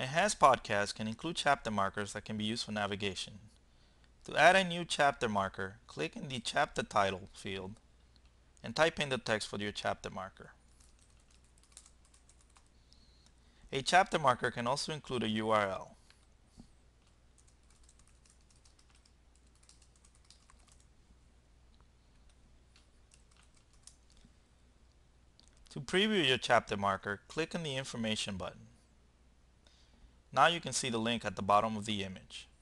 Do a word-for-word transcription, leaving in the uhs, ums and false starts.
Enhanced podcasts can include chapter markers that can be used for navigation. To add a new chapter marker, click in the chapter title field and type in the text for your chapter marker. A chapter marker can also include a U R L. To preview your chapter marker, click on the information button. Now you can see the link at the bottom of the image.